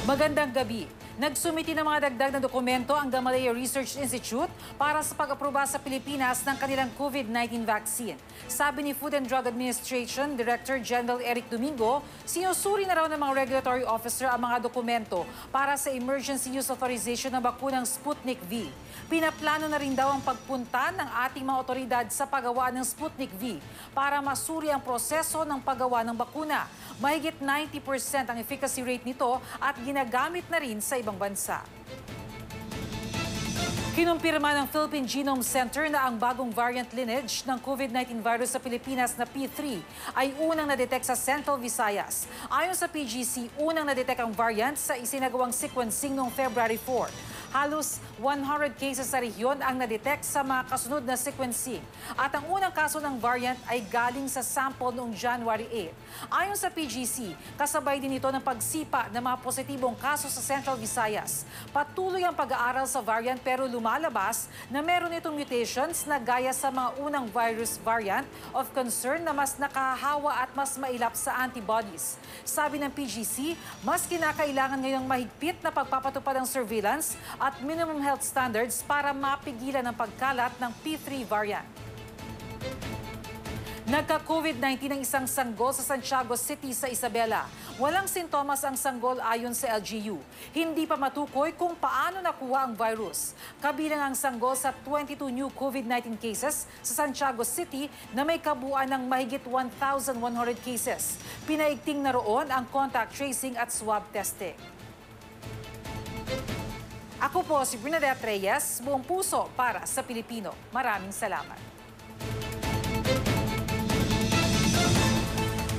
Magandang gabi. Nagsumiti ng mga dagdag na dokumento ang Gamaleya Research Institute para sa pag-aproba sa Pilipinas ng kanilang COVID-19 vaccine. Sabi ni Food and Drug Administration Director General Eric Domingo, sinusuri na raw ng mga regulatory officer ang mga dokumento para sa emergency use authorization ng bakunang Sputnik V. Pinaplano na rin daw ang pagpunta ng ating mga otoridad sa paggawa ng Sputnik V para masuri ang proseso ng paggawa ng bakuna. Mahigit 90% ang efficacy rate nito at ginagamit na rin sa ibang bansa. Kinumpirma ng Philippine Genome Center na ang bagong variant lineage ng COVID-19 virus sa Pilipinas na P3 ay unang na-detect sa Central Visayas. Ayon sa PGC, unang na-detect ang variant sa isinagawang sequencing noong February 4. Halos 100 cases sa rehiyon ang na-detect sa mga kasunod na sequencing. At ang unang kaso ng variant ay galing sa sample noong January 8. Ayon sa PGC, kasabay din ito ng pagsipa ng mga positibong kaso sa Central Visayas. Patuloy ang pag-aaral sa variant pero lumalabas na meron itong mutations na gaya sa mga unang virus variant of concern na mas nakahawa at mas mailap sa antibodies. Sabi ng PGC, mas kinakailangan ngayong mahigpit na pagpapatupad ng surveillance at minimum health standards para mapigilan ang pagkalat ng P3 variant. Nagka-COVID-19 ang isang sanggol sa Santiago City sa Isabela. Walang sintomas ang sanggol ayon sa LGU. Hindi pa matukoy kung paano nakuha ang virus. Kabilang ang sanggol sa 22 new COVID-19 cases sa Santiago City na may kabuuan ng mahigit 1,100 cases. Pinaigting na roon ang contact tracing at swab testing. Ako po si Bernadette Reyes, buong puso para sa Pilipino. Maraming salamat.